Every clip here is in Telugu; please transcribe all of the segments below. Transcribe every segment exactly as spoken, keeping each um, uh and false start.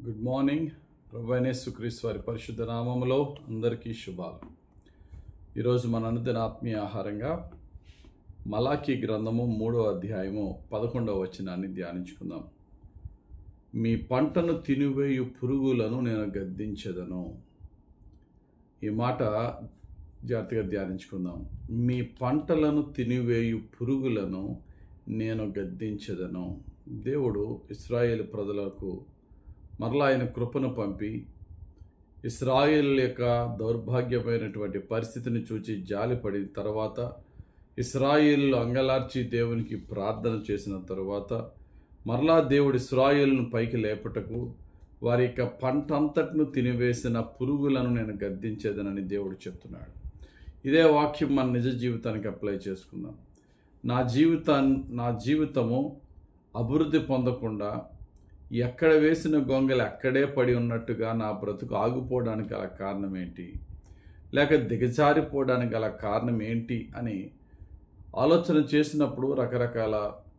Good morning. ప్రభువైన యేసుక్రీస్తు వారి పరిశుద్ధ నామములో అందరికీ శుభాలు. ఈరోజు మన అనుదిన ఆత్మీయ ఆహారంగా మలాకీ గ్రంథము మూడో అధ్యాయము పదకొండవ వచనాన్ని ధ్యానించుకుందాం. మీ పంటను తినివేయు పురుగులను నేను గద్దించెదను. ఈ మాట జాగ్రత్తగా ధ్యానించుకుందాం. మీ పంటలను తినివేయు పురుగులను నేను గద్దించెదను. దేవుడు ఇశ్రాయేలు ప్రజలకు మరలా ఆయన కృపను పంపి ఇశ్రాయేల్ యొక్క దౌర్భాగ్యమైనటువంటి పరిస్థితిని చూచి జాలిపడి తర్వాత ఇశ్రాయేలు అంగలార్చి దేవునికి ప్రార్థన చేసిన తరువాత మరలా దేవుడు ఇశ్రాయేలును పైకి లేపటకు వారి యొక్క పంట అంతటిను తినివేసిన పురుగులను నేను గద్దించేదనని దేవుడు చెప్తున్నాడు. ఇదే వాక్యం మన నిజ జీవితానికి అప్లై చేసుకుందాం. నా జీవితాన్ని నా జీవితము అభివృద్ధి పొందకుండా ఎక్కడ వేసిన గొంగలు అక్కడే పడి ఉన్నట్టుగా నా బ్రతుకు ఆగిపోవడానికి గల కారణం ఏంటి, లేక దిగజారిపోవడానికి గల కారణం ఏంటి అని ఆలోచన చేసినప్పుడు రకరకాల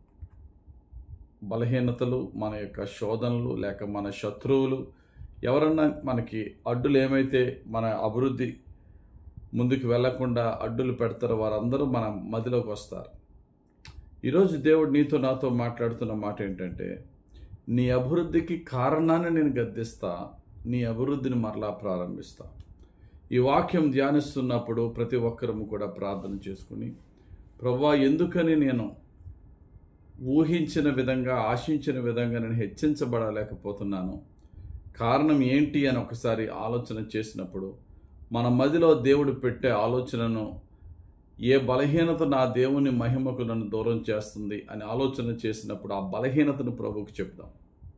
బలహీనతలు, మన యొక్క శోధనలు, లేక మన శత్రువులు ఎవరన్నా మనకి అడ్డులు ఏమైతే మన అభివృద్ధి ముందుకు వెళ్లకుండా అడ్డులు పెడతారో వారందరూ మన మదిలోకి వస్తారు. ఈరోజు దేవుడు నీతో నాతో మాట్లాడుతున్న మాట ఏంటంటే, నీ అభివృద్ధికి కారణాన్ని నేను గద్దిస్తా, నీ అభివృద్ధిని మరలా ప్రారంభిస్తా. ఈ వాక్యం ధ్యానిస్తున్నప్పుడు ప్రతి ఒక్కరము కూడా ప్రార్థన చేసుకుని, ప్రభువా ఎందుకని నేను ఊహించిన విధంగా ఆశించిన విధంగా నేను హెచ్చించబడలేకపోతున్నాను, కారణం ఏంటి అని ఒకసారి ఆలోచన చేసినప్పుడు మన మదిలో దేవుడు పెట్టే ఆలోచనను, ఏ బలహీనత నా దేవుని మహిమకు నన్ను దూరం చేస్తుంది అని ఆలోచన చేసినప్పుడు ఆ బలహీనతను ప్రభువుకు చెప్దాం.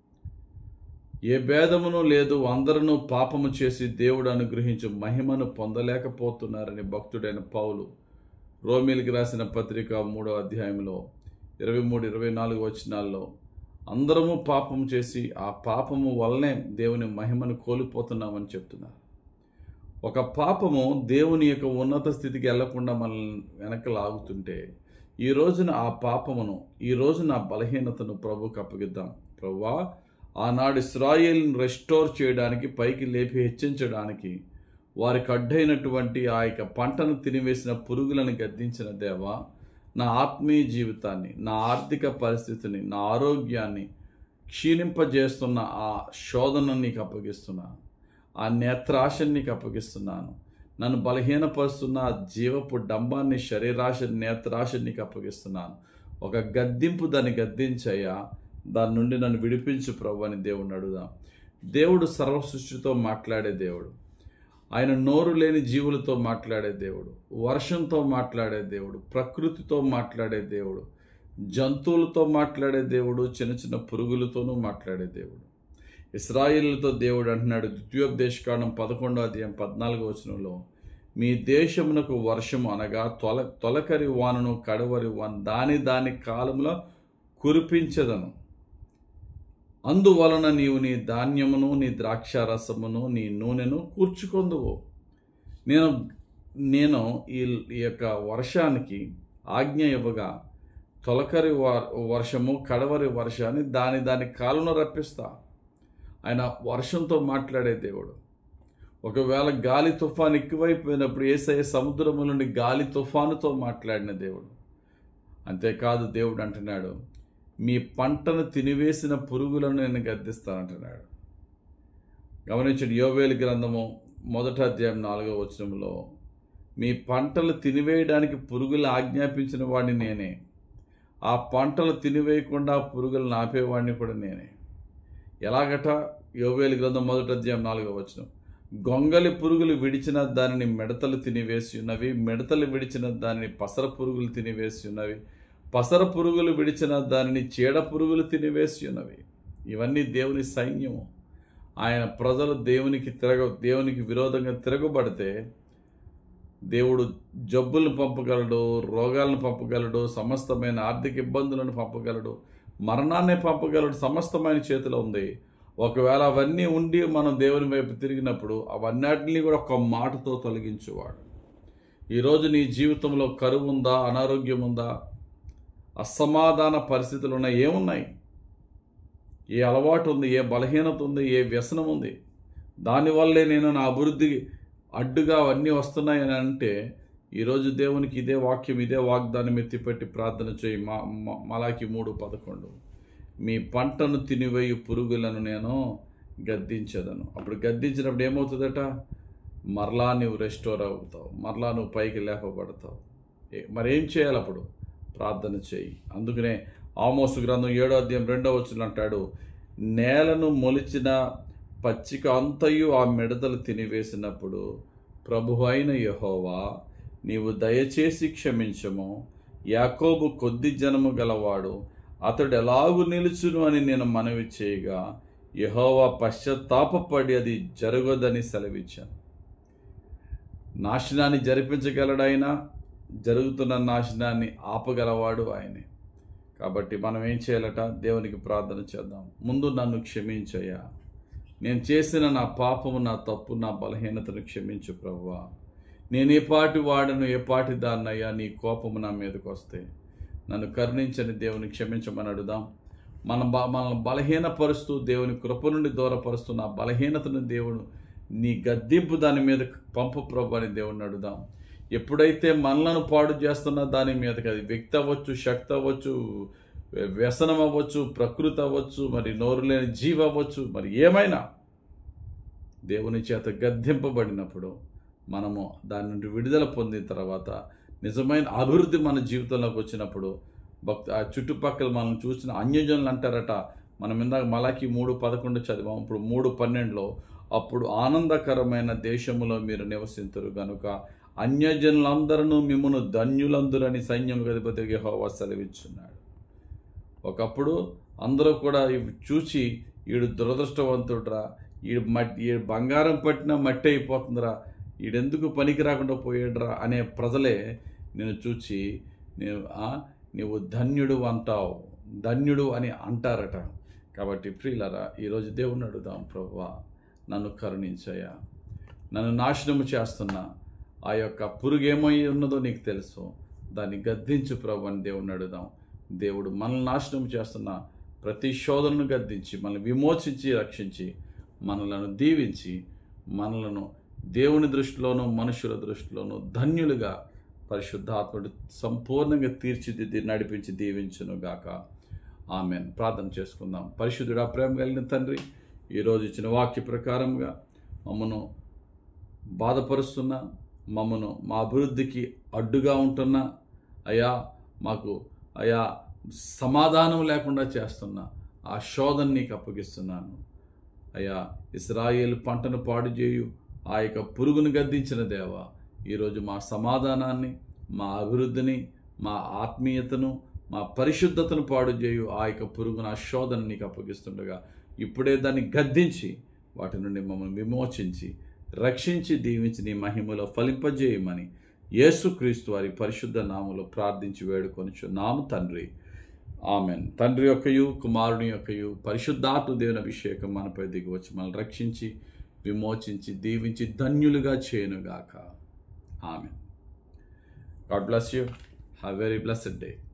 ఏ భేదమును లేదు, అందరూ పాపము చేసి దేవుడు అనుగ్రహించి మహిమను పొందలేకపోతున్నారని భక్తుడైన పౌలు రోమీయులకు రాసిన పత్రిక మూడో అధ్యాయంలో ఇరవై మూడు ఇరవై నాలుగు వచనాల్లో అందరము పాపము చేసి ఆ పాపము వల్లనే దేవుని మహిమను కోల్పోతున్నామని చెప్తున్నారు. ఒక పాపము దేవుని యొక్క ఉన్నత స్థితికి వెళ్లకుండా మనల్ని వెనక లాగుతుంటే ఈ రోజున ఆ పాపమును, ఈ రోజున ఆ బలహీనతను ప్రభువుకు అప్పగిద్దాం. ప్రభువా, ఆనాడు ఇశ్రాయేలును రెస్టోర్ చేయడానికి, పైకి లేపి హెచ్చించడానికి వారికి అడ్డైనటువంటి ఆ యొక్క పంటను తినివేసిన పురుగులను గద్దించిన దేవా, నా ఆత్మీయ జీవితాన్ని, నా ఆర్థిక పరిస్థితిని, నా ఆరోగ్యాన్ని క్షీణింపజేస్తున్న ఆ శోధనను నీకు అప్పగిస్తున్నాను. ఆ నేత్రాశని నీకు అప్పగిస్తున్నాను. నన్ను బలహీనపరుస్తున్న జీవపు డంబాన్ని, శరీరాశ, నేత్రాశ నీకు అప్పగిస్తున్నాను. ఒక గద్దింపు దాన్ని గద్దించయ్యా, దాని నుండి నన్ను విడిపించు ప్రభు అని దేవుడిని అడుగుదాం. దేవుడు సర్వ సృష్టితో మాట్లాడే దేవుడు. ఆయన నోరు లేని జీవులతో మాట్లాడే దేవుడు, వర్షంతో మాట్లాడే దేవుడు, ప్రకృతితో మాట్లాడే దేవుడు, జంతువులతో మాట్లాడే దేవుడు, చిన్న చిన్న పురుగులతోనూ మాట్లాడే దేవుడు. ఇశ్రాయేలుతో దేవుడు అంటున్నాడు ద్వితీయోపదేశకాండం పదకొండో అధ్యాయం పద్నాలుగో వచనంలో, మీ దేశమునకు వర్షము అనగా తొల తొలకరి వానను కడవరి వాన దాని దాని కాలంలో కురిపించదను. అందువలన నీవు నీ ధాన్యమును, నీ ద్రాక్షారసమును, నీ నూనెను కూర్చుకొందువు. నేను నేను ఈ యొక్క వర్షానికి ఆజ్ఞ ఇవ్వగా తొలకరి వర్షము, కడవరి వర్షాన్ని దాని దాని కాలంలో రప్పిస్తా. ఆయన వర్షంతో మాట్లాడే దేవుడు. ఒకవేళ గాలి తుఫాను ఎక్కువైపోయినప్పుడు యేసయ్య సముద్రము నుండి గాలి తుఫానుతో మాట్లాడిన దేవుడు. అంతేకాదు దేవుడు అంటున్నాడు, మీ పంటను తినివేసిన పురుగులను నేను గద్దిస్తానంటున్నాడు. గమనించండి, యోవేలు గ్రంథము మొదటి అధ్యాయం నాలుగో వచనంలో, మీ పంటలు తినివేయడానికి పురుగులు ఆజ్ఞాపించిన వాడిని నేనే, ఆ పంటలు తినివేయకుండా పురుగులు నాపేవాడిని కూడా నేనే. ఎలాగట? యోవేలు గ్రంథం మొదటి అధ్యాయం నాలుగో వచనం, గొంగలి పురుగులు విడిచిన దానిని మిడతలు తినివేసి ఉన్నవి, మిడతలు విడిచిన దానిని పసర పురుగులు తినివేసి ఉన్నవి, పసర పురుగులు విడిచిన దానిని చీడ పురుగులు తినివేసి ఉన్నవి. ఇవన్నీ దేవుని సైన్యము. ఆయన ప్రజలు దేవునికి తిరగ దేవునికి విరోధంగా తిరగబడితే దేవుడు జబ్బులను పంపగలడు, రోగాలను పంపగలడు, సమస్తమైన ఆర్థిక ఇబ్బందులను పంపగలడు, మరణాన్ని పంపగలడు. సమస్తమైన చేతిలో ఉంది. ఒకవేళ అవన్నీ ఉండి మనం దేవుని వైపు తిరిగినప్పుడు అవన్నిటిని కూడా ఒక మాటతో తొలగించేవాడు. ఈరోజు నీ జీవితంలో కరువు ఉందా, అనారోగ్యం ఉందా, అసమాధాన పరిస్థితులు ఉన్నాయి, ఏమున్నాయి? ఏ అలవాటు ఉంది, ఏ బలహీనత ఉంది, ఏ వ్యసనం ఉంది, దానివల్లే నేను నా అభివృద్ధి అడ్డుగా అవన్నీ వస్తున్నాయని అంటే, ఈరోజు దేవునికి ఇదే వాక్యం, ఇదే వాగ్దానం ఎత్తిపెట్టి ప్రార్థన చేయి. మా మలాకి మూడు పదకొండు, మీ పంటను తినివేయు పురుగులను నేను గద్దించదను. అప్పుడు గద్దించినప్పుడు ఏమవుతుందట? మరలా నువ్వు రెస్టోర్ అవుతావు, మరలా నువ్వు పైకి లేపబడతావు. మరేం చేయాలి అప్పుడు? ప్రార్థన చేయి. అందుకనే ఆమోసు గ్రంథం ఏడో అధ్యాయం రెండో వచనం అంటాడు, నేలను మొలిచిన పచ్చిక అంతయు ఆ మిడతలు తినివేసినప్పుడు ప్రభువు అయిన యెహోవా నీవు దయచేసి క్షమించము, యాకోబు కొద్ది జనము గలవాడు, అతడు ఎలాగు నిలుచును అని నేను మనవి చేయగా యెహోవా పశ్చాత్తాపపడి అది జరగదని సెలవిచ్చాను. నాశనాన్ని జరిపించగలడైనా జరుగుతున్న నాశనాన్ని ఆపగలవాడు ఆయనే. కాబట్టి మనం ఏం చేయాలట? దేవునికి ప్రార్థన చేద్దాం. ముందు నన్ను క్షమించయ్యా, నేను చేసిన నా పాపము, నా తప్పు, నా బలహీనతను క్షమించు ప్రభువా. నేను ఏ పాటి వాడను, ఏ పాటి దాన్నయ్యా, నీ కోపము నా మీదకి వస్తే నన్ను కరుణించని దేవుని క్షమించమని అడుగుదాం. మన బ మనల్ని బలహీనపరుస్తూ దేవుని కృప నుండి దూరపరుస్తూ నా బలహీనతను దేవుడు నీ గద్దింపు దాని మీద పంపు ప్రభు అని దేవుడిని అడుగుదాం. ఎప్పుడైతే మనలను పాడు చేస్తున్న దాని మీదకి, అది వ్యక్తి అవ్వచ్చు, శక్తి అవ్వచ్చు, వ్యసనం అవ్వచ్చు, ప్రకృతి అవ్వచ్చు, మరి నోరు లేని జీవి అవ్వచ్చు, మరి ఏమైనా దేవుని చేత గద్దింపబడినప్పుడు మనము దాని నుండి విడుదల పొందిన తర్వాత నిజమైన అభివృద్ధి మన జీవితంలోకి వచ్చినప్పుడు భక్తి ఆ చుట్టుపక్కల మనం చూసిన అన్యజనులు అంటారట. మనం ఇందాక మలాకి మూడు పదకొండు చదివాం, ఇప్పుడు మూడు పన్నెండులో, అప్పుడు ఆనందకరమైన దేశములో మీరు నివసింతురు గనుక అన్యజనులందరూ మిమ్మును ధన్యులందరని సైన్యములకు అధిపతి యెహోవా సెలవిచ్చున్నాడు. ఒకప్పుడు అందరూ కూడా ఇవి చూసి ఈడు దురదృష్టవంతుడురా, ఈడు మట్టి ఈ బంగారం పట్టినా మట్టి అయిపోతుందిరా, ఈడెందుకు పనికి రాకుండా పోయాడురా అనే ప్రజలే నేను చూచి నేను నీవు ధన్యుడు అంటావు, ధన్యుడు అని అంటారట. కాబట్టి ప్రియులారా, ఈరోజు దేవుణ్ణి అడుగుదాం, ప్రభువా నన్ను కరుణించయ్యా, నన్ను నాశనము చేస్తున్నా ఆ యొక్క పురుగు ఏమై ఉన్నదో నీకు తెలుసు, దాన్ని గద్దించు ప్రభు అని దేవుణ్ణి అడుగుదాం. దేవుడు మనల్ని నాశనం చేస్తున్న ప్రతి శోధనను గద్దించి మనల్ని విమోచించి రక్షించి మనలను దీవించి మనలను దేవుని దృష్టిలోనూ మనుషుల దృష్టిలోనూ ధన్యులుగా పరిశుద్ధాత్ముడు సంపూర్ణంగా తీర్చిదిద్ది నడిపించి దీవించును గాక. ఆమెన్. ప్రార్థన చేసుకుందాం. పరిశుద్ధుడా, ప్రేమ కలిగిన తండ్రి, ఈరోజు ఇచ్చిన వాక్య ప్రకారంగా మమ్మను బాధపరుస్తున్న, మమ్మను మా అభివృద్ధికి అడ్డుగా ఉంటున్న అయా, మాకు అయా సమాధానం లేకుండా చేస్తున్న ఆ శోధన నీకు అప్పగిస్తున్నాను. అయా, ఇశ్రాయేలు పంటను పాడు చేయు ఆ యొక్క పురుగును గద్దించిన దేవా, ఈరోజు మా సమాధానాన్ని, మా అభివృద్ధిని, మా ఆత్మీయతను, మా పరిశుద్ధతను పాడు చేయు ఆ యొక్క పురుగును, ఆ శోధన నీకు అప్పగిస్తుండగా ఇప్పుడే దాన్ని గద్దించి వాటి నుండి మమ్మల్ని విమోచించి రక్షించి దీవించి నీ మహిమలో ఫలింపజేయమని యేసుక్రీస్తు వారి పరిశుద్ధ నామములో ప్రార్థించి వేడుకొనుచున్నాము తండ్రి. ఆమెన్. తండ్రి యొక్కయు కుమారుని యొక్కయు పరిశుద్ధాత్మ దేవుని అభిషేకం మనపై దిగివచ్చి మనల్ని రక్షించి విమోచించి దీవించి ధన్యులుగా చేయనుగాక. Amen. God bless you. Have very blessed day.